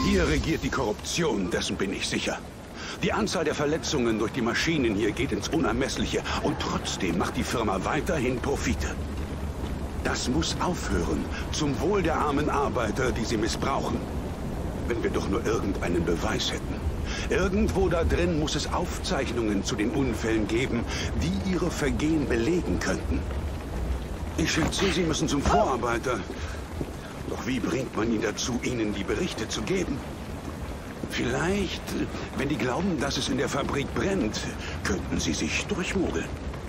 Hier regiert die Korruption, dessen bin ich sicher. Die Anzahl der Verletzungen durch die Maschinen hier geht ins Unermessliche und trotzdem macht die Firma weiterhin Profite. Das muss aufhören, zum Wohl der armen Arbeiter, die sie missbrauchen. Wenn wir doch nur irgendeinen Beweis hätten. Irgendwo da drin muss es Aufzeichnungen zu den Unfällen geben, die ihre Vergehen belegen könnten. Ich schätze, Sie müssen zum Vorarbeiter. Doch wie bringt man ihn dazu, Ihnen die Berichte zu geben? Vielleicht, wenn die glauben, dass es in der Fabrik brennt, könnten Sie sich durchmogeln.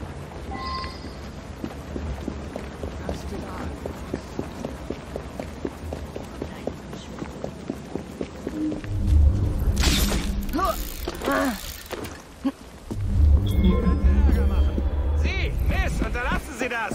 Sie, Miss, unterlassen Sie das!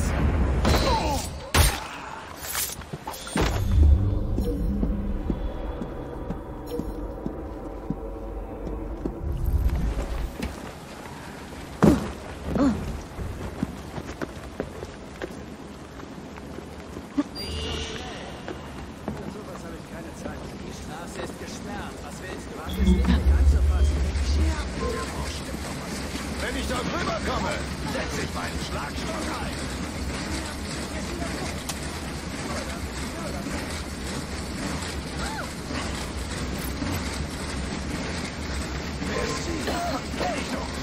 Wenn ich dort rüberkomme, setze ich meinen Schlagstock ein. Wer ist sie? Kenn ich doch.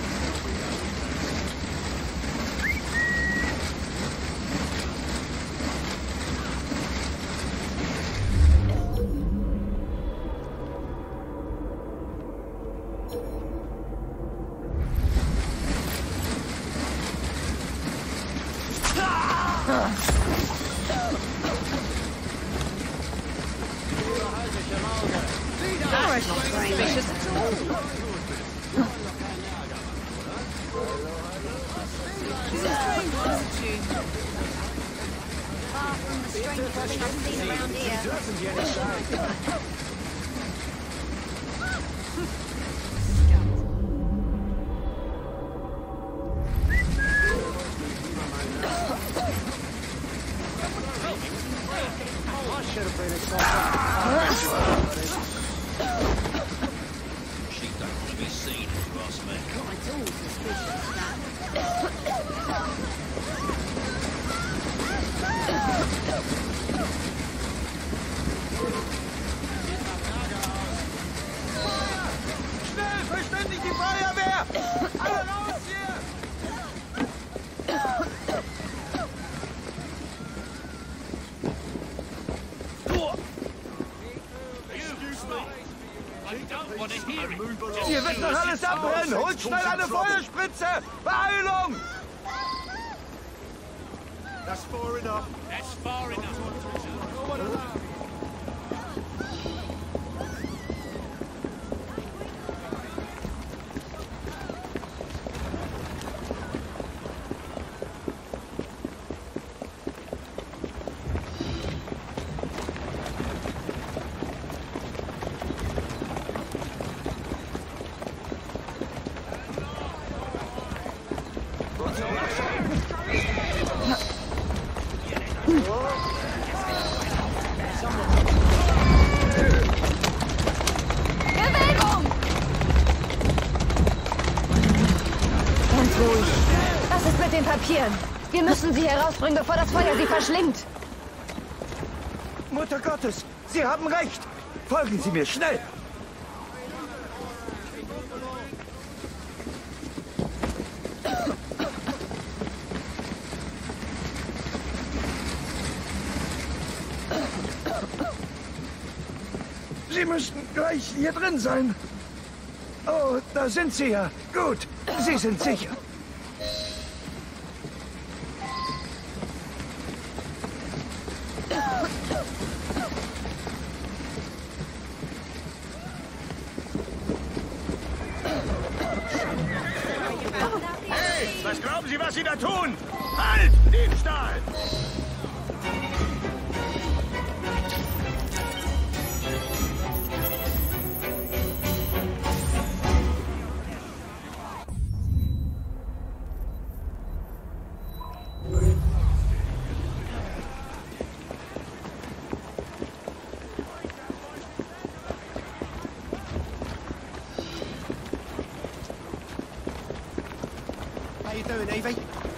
Schnell, verständigt die Feuerwehr! Alle raus hier! Hier wird noch alles abbrennen! Holt schnell eine Feuerspritze! Beeilung! That's far enough. That's far enough. Bewegung! Ganz ruhig. Was ist mit den Papieren? Wir müssen sie herausbringen, bevor das Feuer sie verschlingt. Mutter Gottes, Sie haben recht! Folgen Sie mir, schnell! Sie müssten gleich hier drin sein. Oh, da sind Sie ja. Gut, Sie sind sicher. Hey, was glauben Sie, was Sie da tun? Halt! Diebstahl! doing, Evie?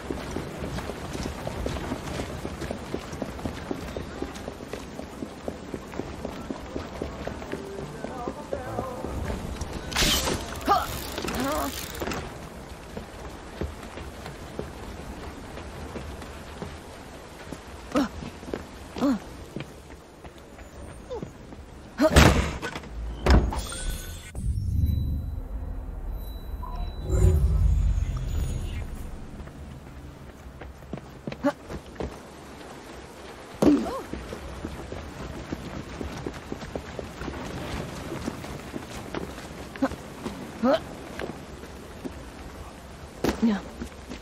Ja.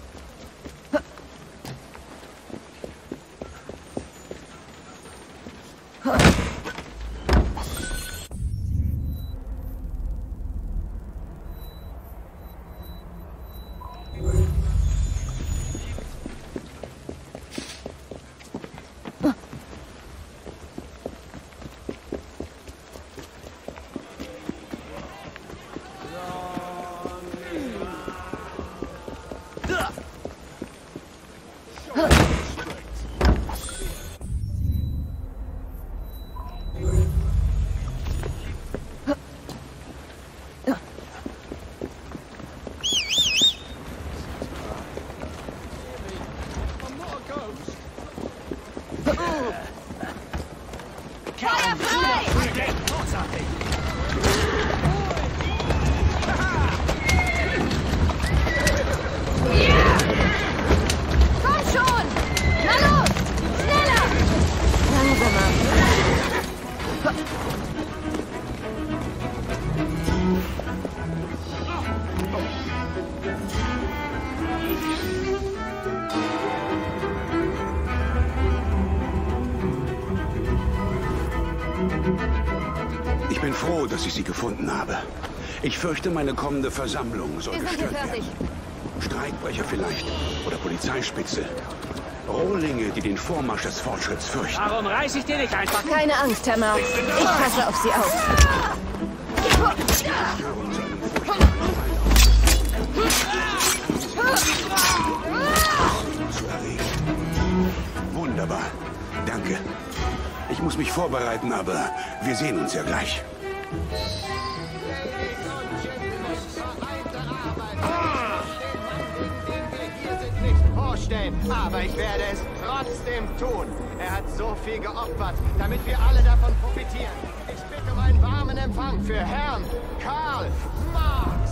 Ich bin froh, dass ich Sie gefunden habe. Ich fürchte, meine kommende Versammlung soll gestört werden. Streikbrecher vielleicht. Oder Polizeispitze. Rohlinge, die den Vormarsch des Fortschritts fürchten. Warum reiß ich dir nicht einfach? Keine Angst, Herr Maus. Ich passe auf Sie auf. Wunderbar. Danke. Ich muss mich vorbereiten, aber wir sehen uns ja gleich. Aber ich werde es trotzdem tun. Er hat so viel geopfert, damit wir alle davon profitieren. Ich bitte um einen warmen Empfang für Herrn Karl Marx.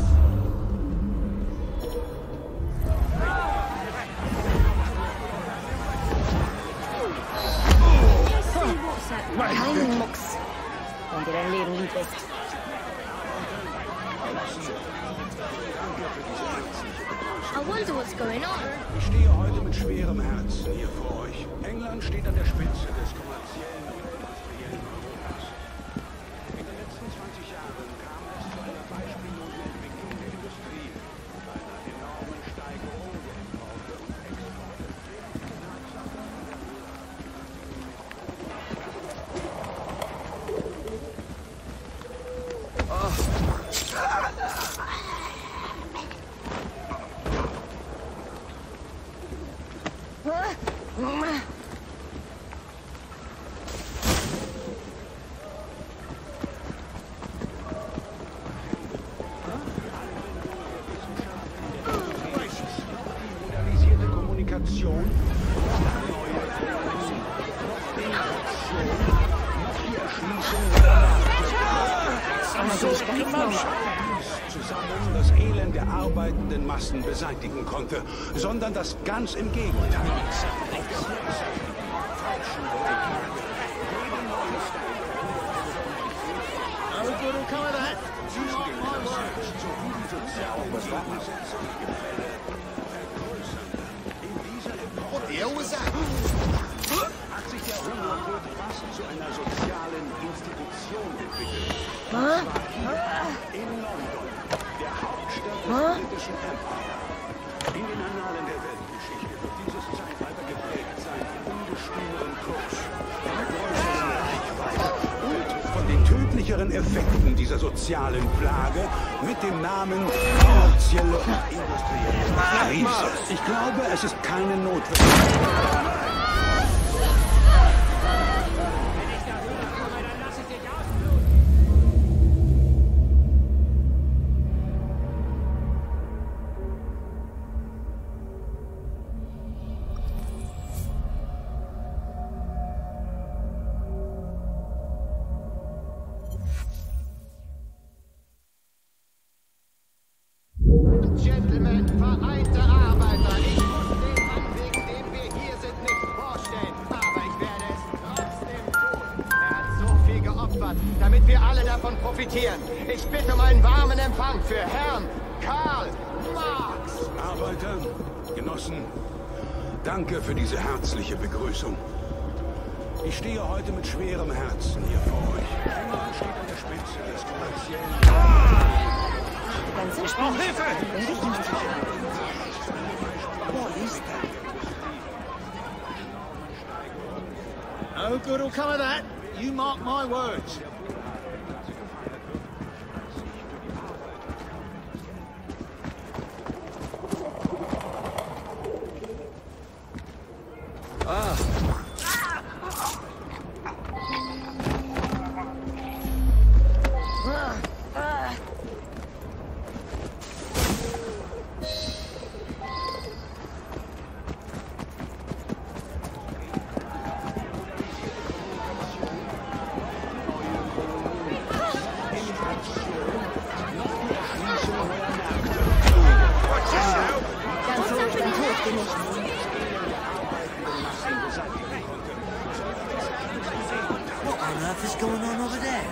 Kein Mucks, wenn dir dein Leben lieb ist. I wonder what's going on. Ich stehe heute mit schwerem Herzen hier vor euch. England steht an der Spitze des kommerziellen und industriellen Europas. In den letzten 20 Jahren kam es zu einer beispiellosen Entwicklung der Industrie und einer enormen Steigerung der Importe und Exporte. Modernisierte Kommunikation, neue die Erschließung zusammen das Elend der arbeitenden Massen beseitigen konnte, sondern das ganz im Gegenteil. Hat sich der Hungertod fast zu einer sozialen Institution entwickelt. In London, der Hauptstadt des britischen Empire. In den Annalen der Weltgeschichte wird dieses Zeitalter geprägt sein von ungestümeren Kurs, einer größeren Reichweite und von den tödlicheren anderen Effekten dieser sozialen Plage mit dem Namen kommerzielle und industrielle Krise. Ich glaube, es ist keine Notwendigkeit. Gentlemen, vereinte Arbeiter, ich muss den Mann, wegen dem wir hier sind, nicht vorstellen. Aber ich werde es trotzdem tun. Er hat so viel geopfert, damit wir alle davon profitieren. Ich bitte um einen warmen Empfang für Herrn Karl Marx. Arbeiter, Genossen, danke für diese herzliche Begrüßung. Ich stehe heute mit schwerem Herzen hier vor euch. England steht an der Spitze des kommerziellen... Ich brauche Hilfe! No good will come of that. You mark my words. What on earth is going on over there?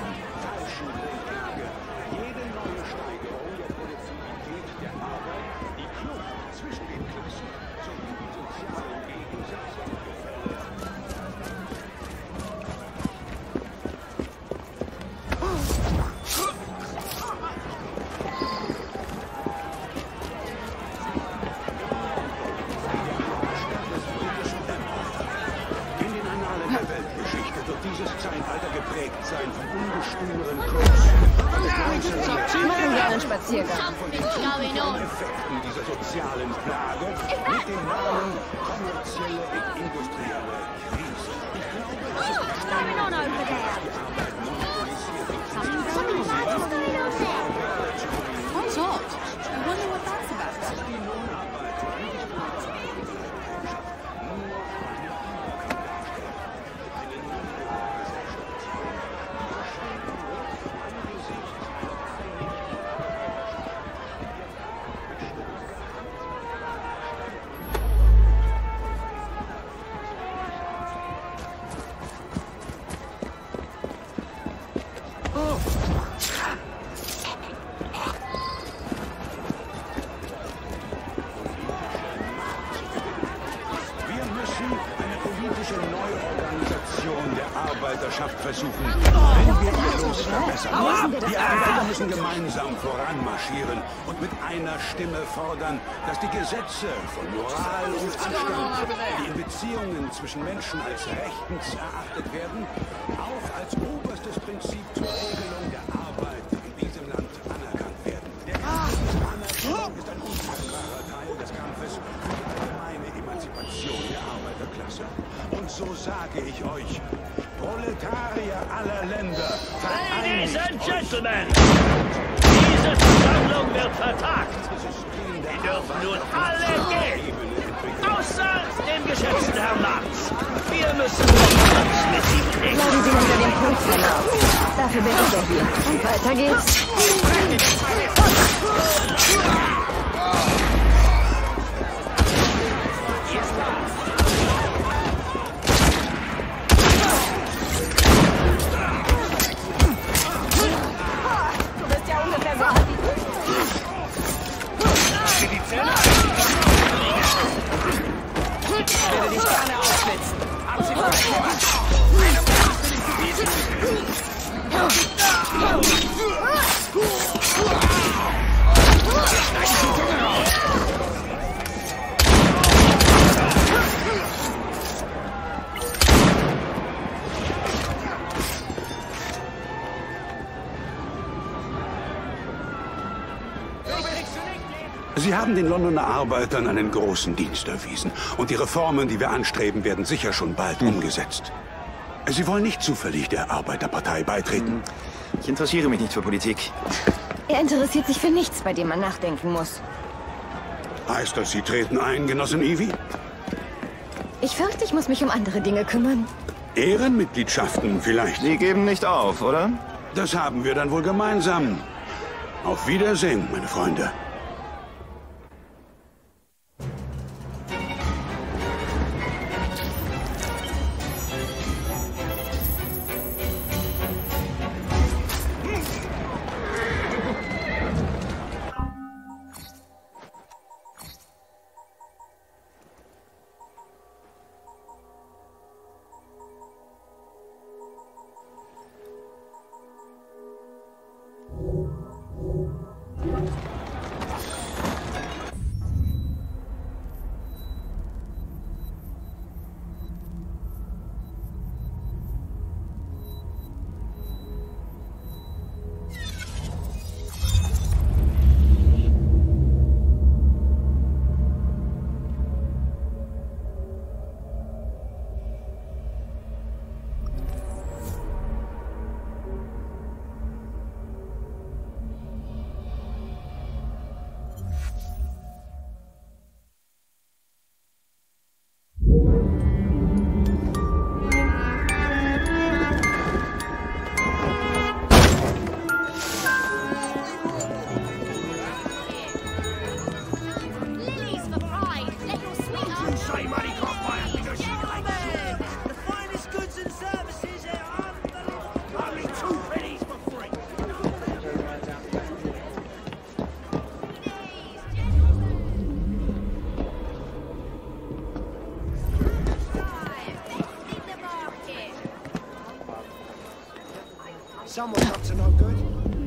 Dieses Zeitalter geprägt sein von ungestümen Kurs. Machen wir einen Spaziergang. Something's going on. Effekten dieser sozialen Plage mit dem Namen kommerzielle und industrielle Krise. What's going on over there? Something's going on. Quite odd. I wonder what that's about. Versuchen, wenn wir ihr Los verbessern. Die Arbeiter müssen gemeinsam voranmarschieren und mit einer Stimme fordern, dass die Gesetze von Moral und Anstand, die in Beziehungen zwischen Menschen als rechtens erachtet werden, auch als oberstes Prinzip zur Regelung der Arbeit in diesem Land anerkannt werden. Diese Anerkennung ist ein untrennbarer Teil des Kampfes für die allgemeine Emanzipation der Arbeiterklasse. Und so sage ich euch, Proletarier aller Länder, Ladies and Gentlemen, diese Versammlung wird vertagt. Sie dürfen nun alle gehen, außer dem geschätzten Herrn Marx. Wir müssen uns mit ihm reden. Bleiben Sie unter dem Punkt auf. Dafür bin ich ja hier. Und weiter geht's. Sie haben den Londoner Arbeitern einen großen Dienst erwiesen. Und die Reformen, die wir anstreben, werden sicher schon bald umgesetzt. Sie wollen nicht zufällig der Arbeiterpartei beitreten? Ich interessiere mich nicht für Politik. Er interessiert sich für nichts, bei dem man nachdenken muss. Heißt das, Sie treten ein, Genossin Evie? Ich fürchte, ich muss mich um andere Dinge kümmern. Ehrenmitgliedschaften vielleicht? Sie geben nicht auf, oder? Das haben wir dann wohl gemeinsam. Auf Wiedersehen, meine Freunde. Someone's up to no good.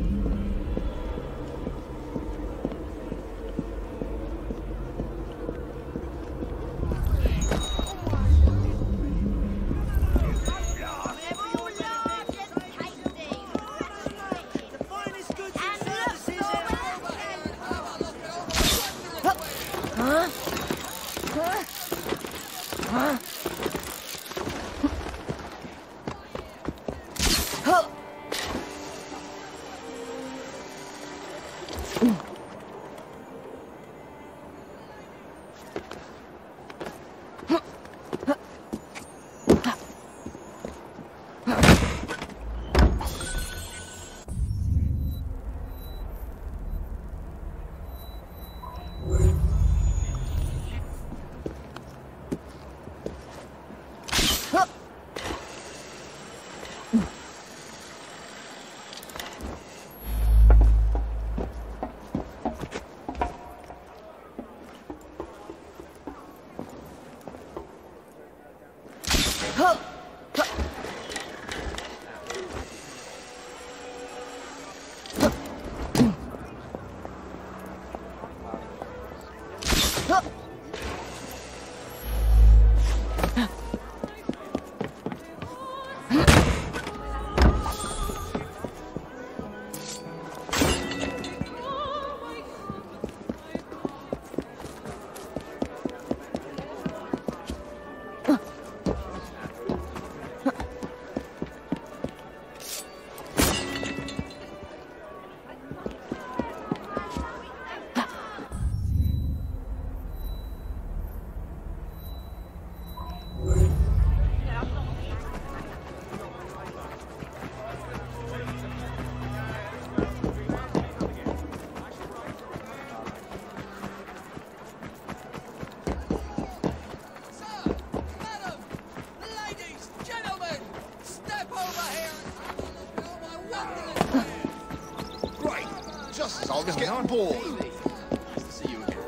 I was getting bored. Nice to see you again.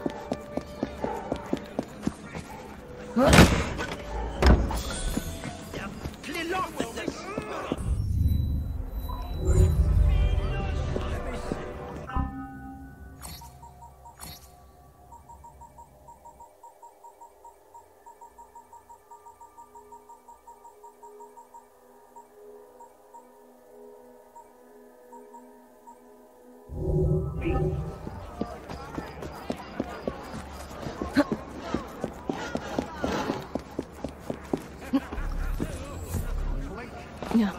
Ja.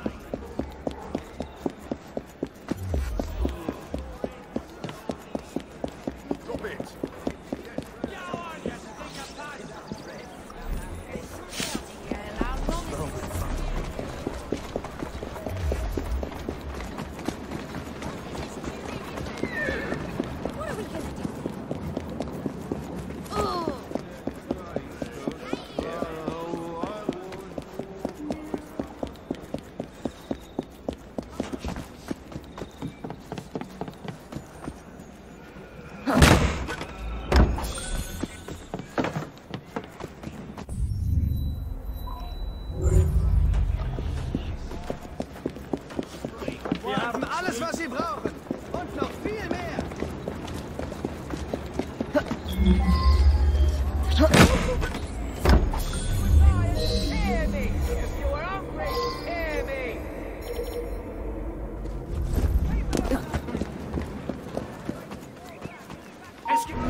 Wir haben alles, was Sie brauchen. Und noch viel mehr. Hear me. If you are hungry, hear me. Es gibt...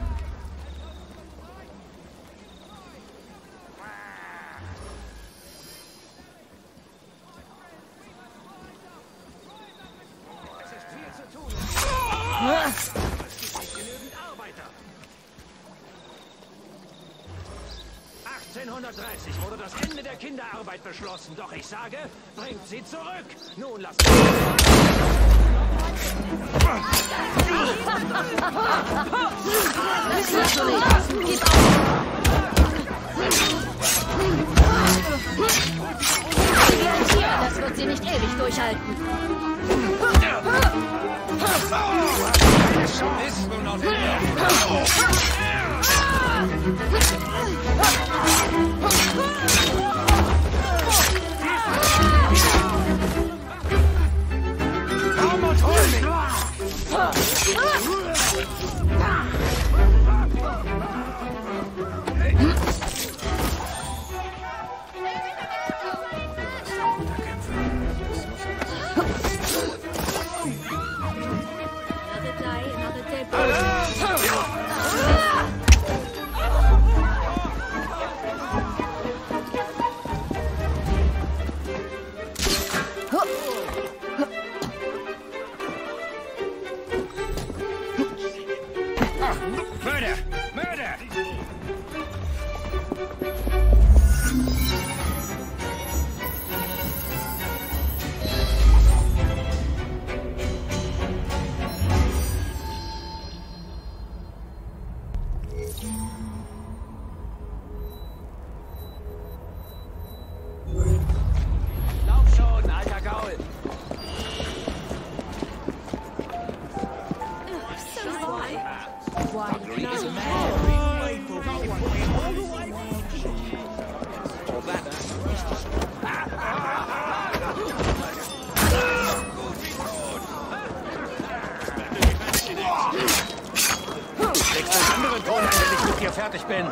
Es ist viel zu tun. Es gibt nicht genügend Arbeiter. 1830 wurde das Ende der Kinderarbeit beschlossen. Doch ich sage, bringt sie zurück. Nun lasst Das wird sie nicht ewig durchhalten. Komm und hol mich! Another day, another dead body. Mörder! Mörder! Lauf schon, alter Gaul! Legst einen anderen Ton ein, wenn ich mit dir fertig bin.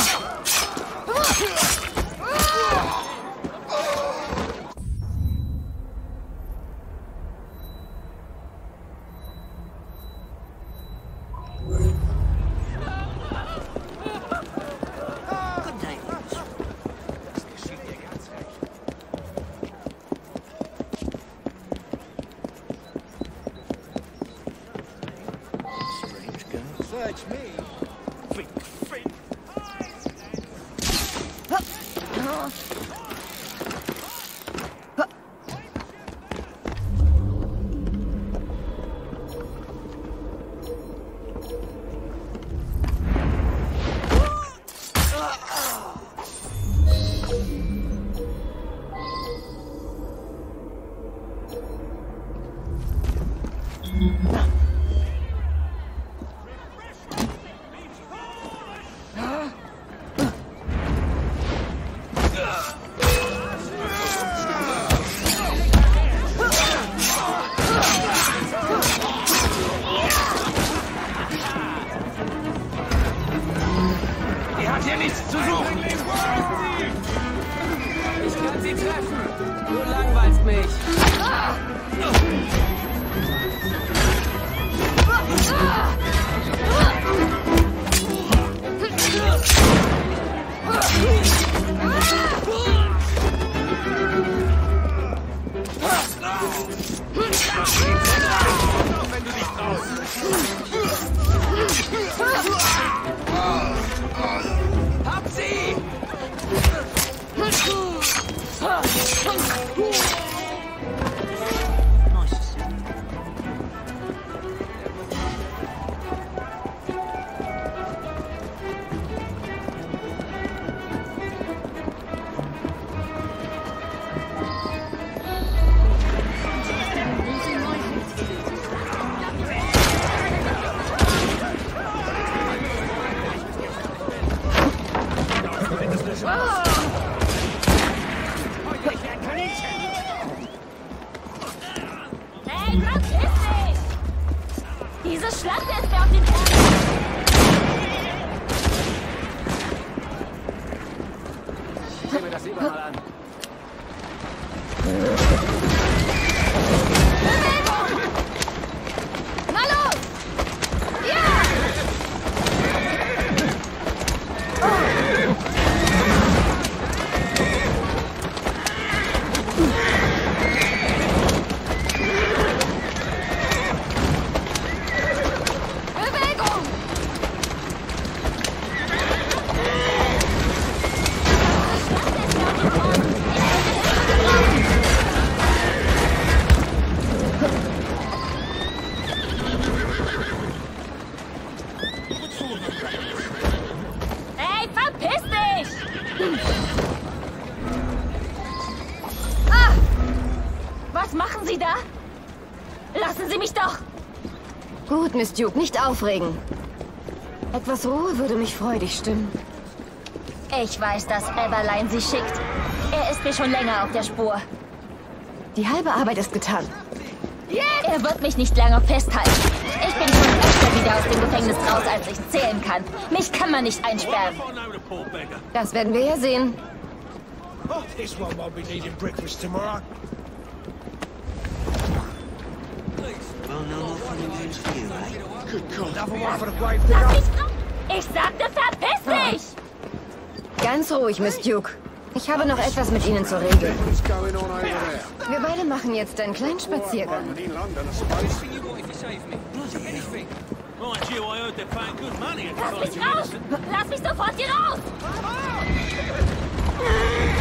Search me. Die hat hier nichts zu suchen. Ich kann sie treffen. Du langweilst mich. Hey, verpiss dich! Diese Schlampe ist mir auf den Ärmel! Ich sehe mir das überall an. Bewegung! Na los! Ja! Bewegung! Hey, verpiss dich! Ah! Was machen Sie da? Lassen Sie mich doch! Gut, Miss Duke, nicht aufregen. Etwas Ruhe würde mich freudig stimmen. Ich weiß, dass Everline Sie schickt. Er ist mir schon länger auf der Spur. Die halbe Arbeit ist getan. Er wird mich nicht lange festhalten. Ich bin schon öfter wieder aus dem Gefängnis raus, als ich zählen kann. Mich kann man nicht einsperren. Das werden wir ja sehen. This one won't be needing breakfast tomorrow. Well, no more fun and games for you, right? Good God. Another one for the grave Lass digger. mich raus! Ich sagte, verpiss dich! Ganz ruhig, Miss Duke. Ich habe noch etwas mit Ihnen zu regeln. What's going on over there? Wir beide machen jetzt einen kleinen Spaziergang. In London, I suppose. Mind you, I heard they're paying good money at Lass mich the raus! Lass mich sofort hier raus!